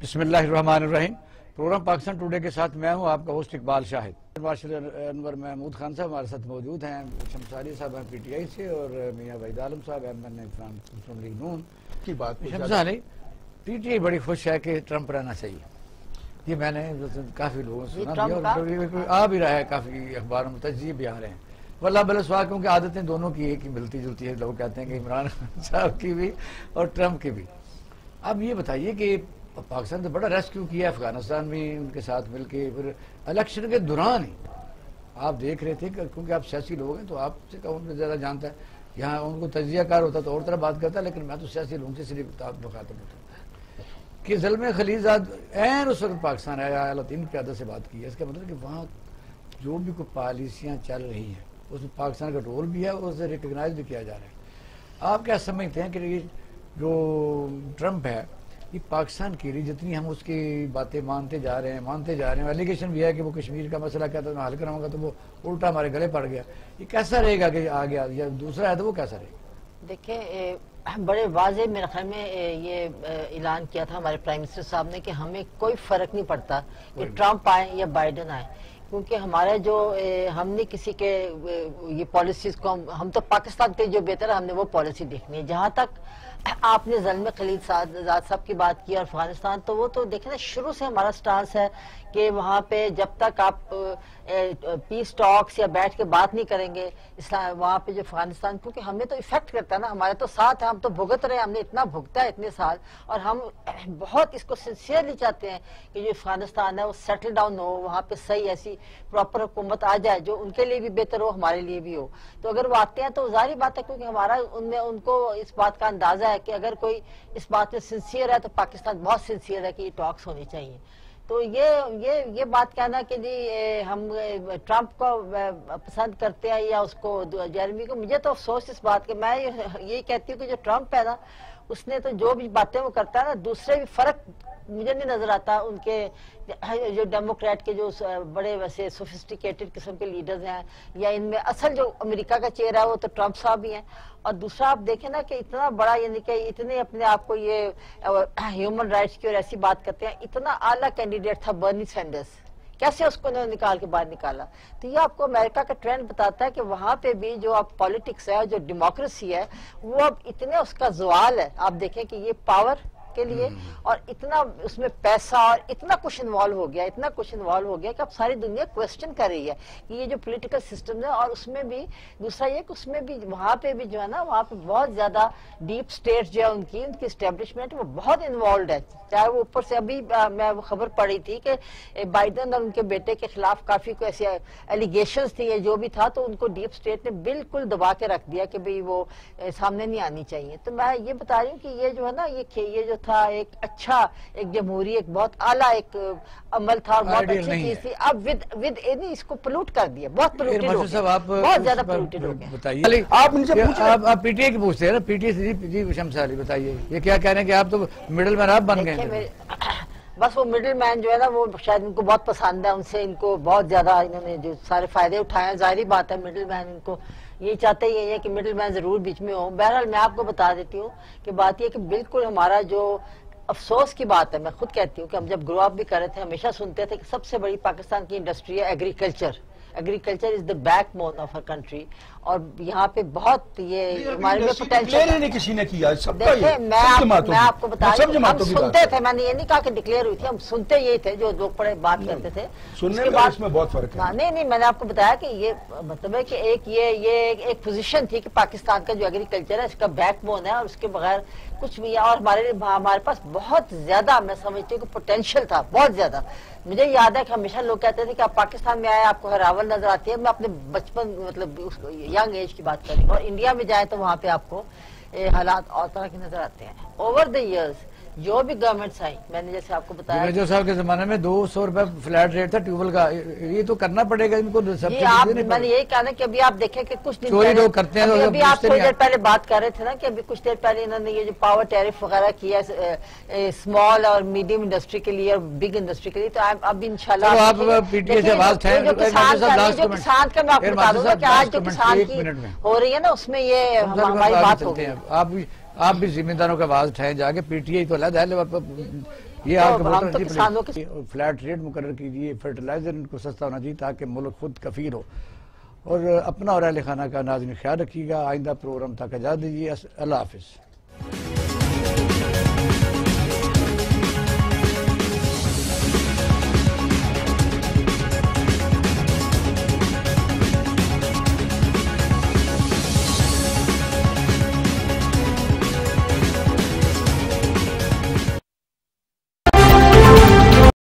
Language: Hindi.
बिस्मिल्लाहिर्रहमानिर्रहीम। प्रोग्राम पाकिस्तान टुडे के साथ मैं हूं आपका होस्ट इकबाल शाहिद। मार्शल अनवर महमूद खान साहब हमारे साथ मौजूद हैं, शमसारी साहब हैं PTI से, और मियाँ वहीद आलम साहब MN मुस्लिम लीग नून की बात। शमसारी, PTI बड़ी खुश है कि ट्रंप रहना चाहिए। ये मैंने काफी लोगों से सुना भी और आ भी रहा है, काफी अखबारों में तजिए भी आ रहे हैं। वल्लाह बल्ला सुहा, क्योंकि आदतें दोनों की एक ही मिलती जुलती है। लोग कहते हैं कि इमरान साहब की भी और ट्रंप की भी। अब ये बताइए कि पाकिस्तान ने बड़ा रेस्क्यू किया, अफगानिस्तान में उनके साथ मिलके, फिर इलेक्शन के दौरान ही आप देख रहे थे, क्योंकि आप सियासी लोग हैं तो आपसे कौन ज़्यादा जानता है। यहाँ उनको तजियाकार होता तो और तरह बात करता, लेकिन मैं तो सियासी लोगों से सिर्फ मुखातब होता हूँ कि ज़ल्मे खलीलज़ाद ऐन उस वक्त पाकिस्तान आया, आला-तीन क़यादत से बात की है। इसका मतलब कि वहाँ जो भी कोई पॉलिसियाँ चल रही हैं उसमें पाकिस्तान का रोल भी है और उसे रिकगनाइज भी किया जा रहा है। आप क्या समझते हैं कि ये जो ट्रंप है, ये पाकिस्तान के लिए जितनी हम उसकी बातें मानते जा रहे हैं, एलिगेशन भी है कि वो कश्मीर का मसला कहता है मैं हल कराऊंगा, तो वो उल्टा हमारे गले पड़ गया। ये कैसा रहेगा कि आ गया, या दूसरा है तो वो कैसा रहेगा? देखिए, बड़े वाजे मेरे ख्याल में ये ऐलान किया था हमारे प्राइम मिनिस्टर साहब ने कि हमें कोई फर्क नहीं पड़ता कि ट्रंप आए या बाइडेन आए, क्योंकि हमारे जो हमने किसी के ये पॉलिसीज को हम तो पाकिस्तान के जो बेहतर है हमने वो पॉलिसी देखनी है। जहाँ तक आपने ज़ल्मे खलीलज़ाद साहब की बात की और अफगानिस्तान, तो वो तो देखें ना, शुरू से हमारा स्टांस है कि वहाँ पे जब तक आप पीस टॉक्स या बैठ के बात नहीं करेंगे वहाँ पे जो अफगानिस्तान, क्योंकि हमें तो इफेक्ट करता है ना, हमारे तो साथ है, हम तो भुगत रहे हैं, हमने इतना भुगता है इतने साल, और हम बहुत इसको सिंसियरली चाहते हैं कि जो अफगानिस्तान है वो सेटल डाउन हो, वहाँ पे सही ऐसी प्रॉपर हुकूमत आ जाए जो उनके लिए भी बेहतर हो, हमारे लिए भी हो। तो अगर वो आते हैं तो जाहिर बात है, क्योंकि हमारा उनमें उनको इस बात का अंदाजा है कि अगर कोई इस बात में सिंसियर है तो पाकिस्तान बहुत सिंसियर है कि ये टॉक्स होनी चाहिए। तो ये बात कहना कि जी हम ट्रंप को पसंद करते हैं या उसको जेरेमी को, मुझे तो अफसोस इस बात के, मैं यही कहती हूँ कि जो ट्रंप है ना, उसने तो जो भी बातें वो करता है ना, दूसरे भी फर्क मुझे नहीं नजर आता उनके जो डेमोक्रेट के जो बड़े वैसे सोफिस्टिकेटेड किस्म के लीडर्स हैं, या इनमें असल जो अमेरिका का चेहरा है वो तो ट्रंप साहब ही हैं। और दूसरा आप देखें ना कि इतना बड़ा, यानी कि इतने अपने आप को ये ह्यूमन राइट्स की और ऐसी बात करते हैं, इतना आला कैंडिडेट था बर्नी सैंडर्स, कैसे उसको निकाल के बाहर निकाला। तो ये आपको अमेरिका का ट्रेंड बताता है कि वहां पे भी जो अब पॉलिटिक्स है, जो डेमोक्रेसी है, वो अब इतने उसका ज़वाल है। आप देखें कि ये पावर के लिए और इतना उसमें पैसा और इतना कुछ इन्वॉल्व हो गया कि अब सारी दुनिया क्वेश्चन कर रही है कि ये जो पॉलिटिकल सिस्टम है। और उसमें भी दूसरा ये कि उसमें भी वहाँ पे भी जो है ना, वहाँ पे बहुत ज्यादा डीप स्टेट जो है उनकी एस्टेब्लिशमेंट वो बहुत इन्वॉल्व है। चाहे वो ऊपर से अभी मैं वो खबर पढ़ी थी कि बाइडेन और उनके बेटे के खिलाफ काफी कोई ऐसी एलिगेशंस थी, जो भी था, तो उनको डीप स्टेट ने बिल्कुल दबा के रख दिया कि भाई वो सामने नहीं आनी चाहिए। तो मैं ये बता रही हूँ कि ये जो है ना, ये जो था एक अच्छा, एक जमहूरी, एक बहुत आला एक अमल था, बहुत अच्छी चीज थी। अब विद इसको पोल्यूट कर दिया, बहुत पोल्यूटेड हो गया, बहुत ज्यादा पोल्यूटेड हो गया। बताइए, आप PTI की पूछते हैं ना, PTI जी शमसारी बताइए, ये क्या कह रहे हैं कि आप तो मिडिल मैन आप बन गए? बस वो मिडिल मैन जो है ना, वो शायद इनको बहुत पसंद है, उनसे इनको बहुत ज्यादा इन्होंने जो सारे फायदे उठाए हैं। जाहिर बात है, मिडिल मैन इनको ये चाहते ही है कि मिडिल मैन जरूर बीच में हो। बहरहाल मैं आपको बता देती हूँ कि बात ये कि बिल्कुल हमारा जो अफसोस की बात है, मैं खुद कहती हूँ कि हम जब ग्रो अप भी कर रहे थे हमेशा सुनते थे कि सबसे बड़ी पाकिस्तान की इंडस्ट्री है agriculture is the backbone of our country, और यहाँ पे बहुत ये हमारे में पोटेंशियल किसी ने किया। देखिए, मैं आपको बता रही हूँ, हम सुनते थे, मैंने ये नहीं कहा कि डिक्लेयर हुई थी, हम सुनते यही थे जो लोग बड़े बात करते थे। सुनने के बाद इसमें बहुत फर्क है। नहीं, मैंने आपको बताया कि ये मतलब है कि एक पोजीशन थी कि पाकिस्तान का जो एग्रीकल्चर है इसका बैकबोन है, और उसके बगैर कुछ भी है। और हमारे पास बहुत ज्यादा, मैं समझती हूँ कि पोटेंशियल था, बहुत ज्यादा। मुझे याद है कि हमेशा लोग कहते थे कि आप पाकिस्तान में आए आपको हरावल नजर आती है। मैं अपने बचपन, मतलब यंग एज की बात कर रही हूँ। और इंडिया में जाए तो वहाँ पे आपको हालात और तरह के नजर आते हैं। ओवर द इयर्स जो भी गवर्नमेंट्स आई, मैंने जैसे आपको बताया, मेजर साहब के जमाने में 200 रुपए फ्लैट रेट था ट्यूबवेल का। ये तो करना पड़ेगा इनको। मैंने यही कहना कि अभी आप देखें कि कुछ दिन चोरी लोग करते हैं। अभी आप थोड़ी देर पहले बात कर रहे थे ना कि अभी कुछ देर पहले इन्होंने ये जो पावर टैरिफ वगैरह किया स्मॉल और मीडियम इंडस्ट्री के लिए और बिग इंडस्ट्री के लिए, तो अब इंशाल्लाह आप PTI से आवाज उठाएं। जो किसान का मैं आपको बता दूंगा कि आज जो किसान की हो रही है ना, उसमें ये हमारी बात हो गई। आप भी जिम्मेदारों का आवाज उठाएं जाके। PTI तो अलग है, ये तो आपके हम तो किसानों के फ्लैट रेट मुकर्रर कीजिए, फर्टिलाइजर इनको सस्ता होना चाहिए ताकि मुल्क खुद कफील हो। और अपना और अहल खाना का नाज़रीन ख्याल रखिएगा। आइंदा प्रोग्राम तक इजाज़त दीजिए। अल्लाह हाफिज़।